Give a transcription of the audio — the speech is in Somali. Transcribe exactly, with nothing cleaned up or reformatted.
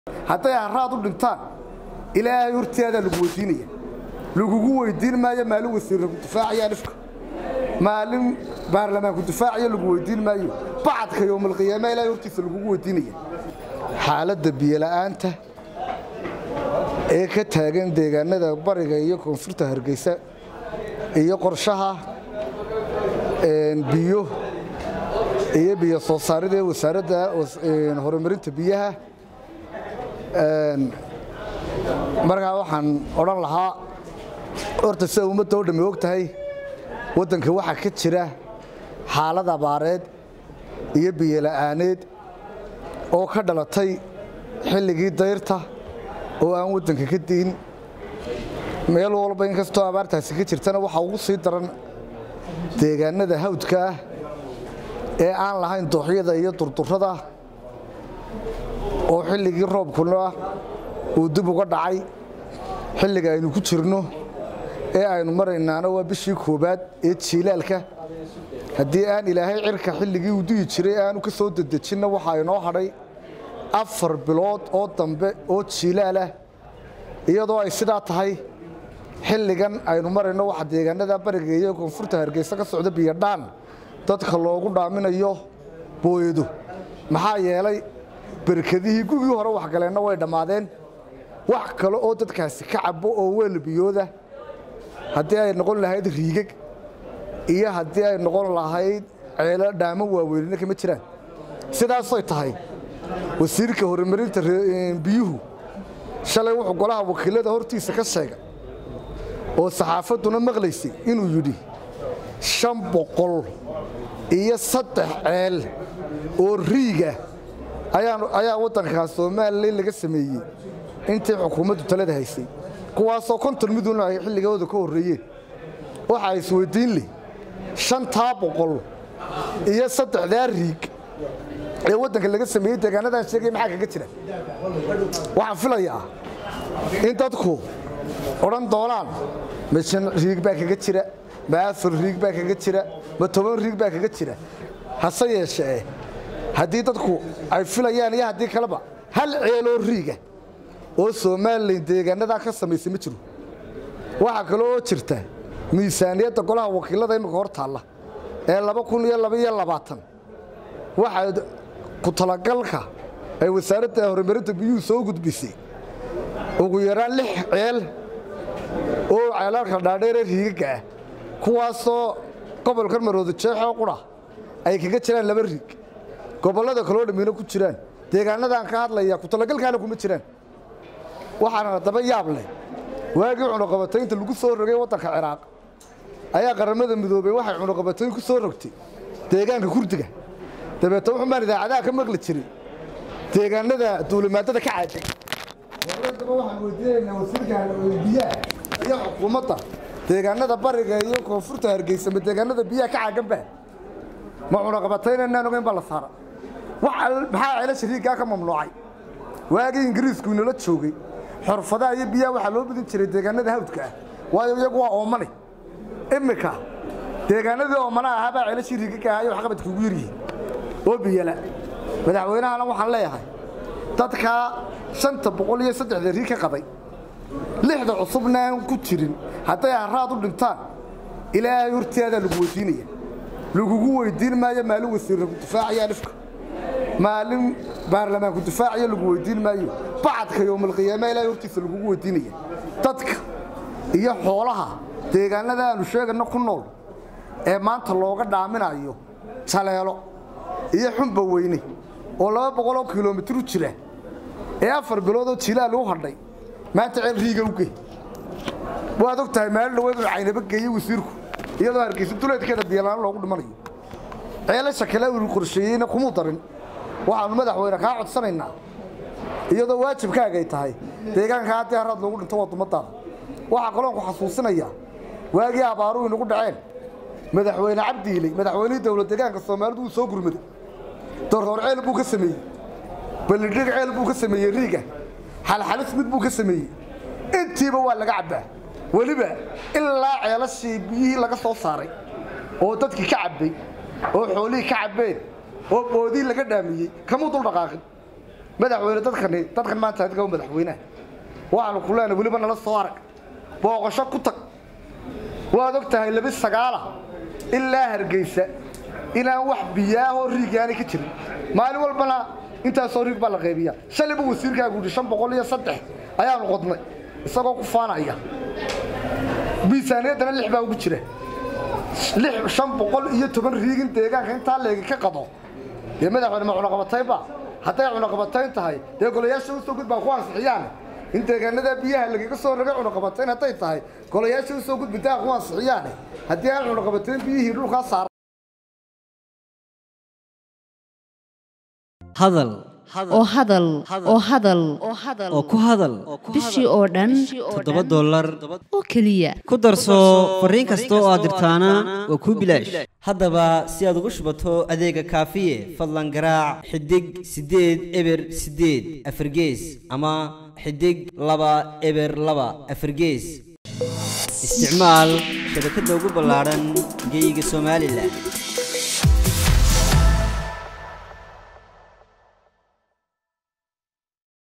hadday haraad u dhintaan ilaahay horteeda lagu weydiinaya lagugu weydiin maayo maalin wasiir ku difaaciya dhifka maalin baarlamaan ku difaaciya lagu weydiin maayo bacadka yawmal qiyaamah ilaahay hortiisa lagugu weydiinaya xaaladda biyo la'aanta ee ka taagan deegaanada bariga iyo koonfurta Hargeysa iyo qorshaha een biyo iyo biyo soo saaridda wasaaradda horumarinta biyaha een markaa waxaan oran lahaa horta si ummadda oo dhamay ogtahay wadanka waxa ka jira xaalad abaareed iyo biyo la'aaneed oo ka dhalatay xilligii dayrta oo aan wadanka ka diin meel walba in kastoo abaartaasi ka jirtana waxa ugu sii daran deegaanada hawdka ah ee aan lahayn dooxyada iyo durdurrada oo xilligii roobkuna uu dib uga dhacay xilliga aynu ku jirno ee aynu maraynaana waa bishii koobaad ee jiilaalka haddii aan ilaahay cirka xilligii uu duyi jiray aanu ka soo dadejinna waxa inoo hadhay afar bilood oo dambe oo jiilaal ah iyadoo ay sidaa tahay xilligan aynu marayno waxa deegaanada bariga iyo koonfurta Hargeysa ka socda biyo dhaan dadka loogu dhaaminayo booyadu maxaa yeelay barkadihii gurigii hore wax galeenna way dhamaadeen wax kale oo dadkaasi ka cabo oo weel biyooda haddii ay noqon lahayd riigag iyo haddii ay noqon lahayd ceelo dhaamo waaweyn kama jiraan sidaas ay tahay wasiirka horumarinta biyuhu shalay wuxuu golaha wakiilada hortiisa ka sheegay oo saxaafaduna maqlaysay inuu yidhi shan boqol iyo saddex ceel oo riiga ayaa ayaa wadanka Soomaaliland laga sameeyay intii xukuumaddu talada haysay kuwaasoo konton midun ay xilligooda ka horeeyeen waxa ay isweydiin leh shan boqol iyo saddex riig ee wadanka laga sameeyay deegaanadan sheegay maxaa kaga jira waxaan filayaa in dadku oran doonaan meeshan riig baa kaga jira baafur riig baa kaga jira ma toban riig baa kaga jira hase yeeshee haddii dadku ay filayaan iyo haddii kaleba hal ceelo riiga oo Soomaaliland deegaanada ka sameysay ma jiro waxa kale oo jirta miisaaniyadda golaha wakiilada imika hor taala ee laba kun iyo laba iyo labaatan waxa ku talagalka ay wasaaradda horumarinta biyuhu soo gudbisay ugu yaraan lix ceel oo ceelalka dhaadheer riiga kuwaasoo gobolka Maroodi Jeexo qura ay kaga jiraan laba riig gobolada kale oo dhameeyna ku jiraan deegaanadan ka hadlaya ku talagalkaana kuma jiraan waxaana daba yaab leh waagii cunaqabataynta lagu soo rogay wadanka Ciraaq ayaa qaramada midoobay waxay cunaqabatayn ku soo rogtay deegaanka Kurdiga dabeeto wuxuu maan idaacadaha ka maqli jiray deegaanada duulimaadada ka caajay wararka waxaan weydiinaynaa wasiirka biyaha iyo xukuumadda deegaanada bariga iyo koonfurta Hargeysa ma deegaanada biyaha ka caaganba ma cunaqabataynayna ogeyn baa la saara waxa maxaa ceelasha riiga ka mamnuucay waagii Ingiriisku inala joogay xirfadaha iyo biyaha waxa loo bidin jiray deegaanada hawdka ah waayo iyagu waa oomane imika deegaanada oomana ah baa ceelasha riiga ka ahayo wax qabad kugu yiri oo biyala madaxweynaha waxaan leeyahay dadka shanta boqol iyo saddex riig ka qaday lixda cusubna ku jirin hadday haraad u dhintaan ilaahay horteeda lagu weydiinaya lagugu weydiin maayo maalin wasiir ku difaaciya dhifka maalin baarlamaan ku difaaciya lagu weydiin maayo bacadka yawmal qiyaamah ilaahay hortiisa lagugu weydiinaya dadka iyo xoolaha deegaanada aanu sheegano ku nool ee maanta looga dhaaminayo Jaleelo iyo xumba weyne oo laba boqol oo kiiloomitir u jira ee afar bilood oo jilaal u hadhay maanta ceel riiga u geey waad ogtahay meel dhaweed oo caynaba geeyay wasiirku iyadoo Hargeysa duleedkeeda biyalaan loogu dhimanayo ceelasha kale uu qorsheeyayna kuma darin waxaan madaxweyne ka codsanaynaa iyadoo waajibkaaga ay tahay deegaanka hadii haraad loogu dhinto wadamada waxa kaloon ku xasuusinaya waagii abaaruhu inagu dhaceen madaxweyne Cabdiile madaxweynaha dawladda deegaanka Soomaalidu uu soo gurmaday doror ceel buu ka sameeyay balidhig ceel buu ka sameeyay riiga hal halis mid buu ka sameeyay intiiba waa laga cabaa waliba ilaa ceelashii biyihii laga soo saaray oo dadkii ka cabay oo xoolihii ka cabeen oo boodii laga dhaamiyay kama dul dhaqaaqin madaxweyne dadkan dadkan maanta dadka madaxweynaha waxaan ku leenahay waliba nala soo arag booqasho ku tag waad ogtahay laba sagaal ilaa Hargeysa inaan wax biyaha oo riigaani ka jirin maalin walbana inta soo riig baa la qeybiyaa shalaba wasiirkaagu shan boqol iyo saddex ayaan qodnay isagoo ku faanaya miisaaniyadana lix baa ugu jira lix shan boqol iyo toban riigin deegaanka inta leeg ka qado ee madaxweyne ma cunaqabatayba haday cunaqabatayn tahay ee golayaasha soo gudbaa ku ansixiyaan in deegaanada biyaha laga soo ragay cunaqabatayn haday tahay golayaasha soo gudbaa ku ansixiyaan hadii aan cunaqabatayn biyihii dhulka saar hadal oo hadal oo hadal oo ku hadal bishii oo dhan toddoba dollar oo kaliya ku darso fariin kasta oo aad dirtaana waa ku bilaash haddaba si aad ugu shubato adeega kaafiye fadlan garaac xidig sideed eber sideed afargees ama xidig laba eber laba afargees isticmaal shabakadda ugu ballaaran geyga Soomaaliland